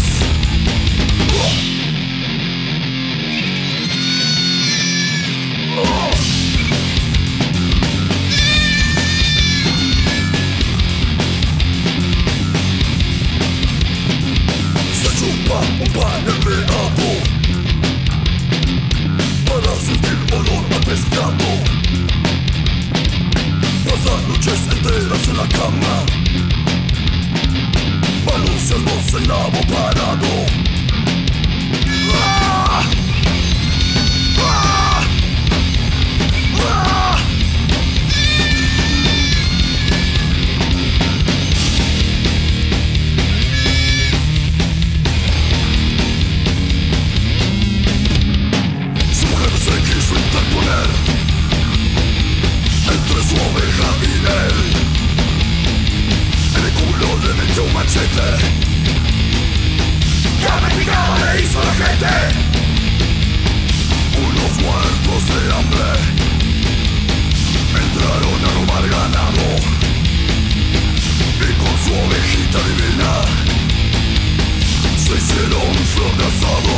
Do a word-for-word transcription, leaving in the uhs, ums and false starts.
Un panel de abo para sentir olor a pescado. Pasa noches enteras en la cama, balanceándose el nabo parado. ¡Ah! ¡Ah! ¡Ah! Se quiso interponer entre su oveja y él. En el culo le metió un machete, ya me picaba, le hizo la gente. Unos muertos de hambre entraron a robar ganado y con su ovejita divina se hicieron flor de asado.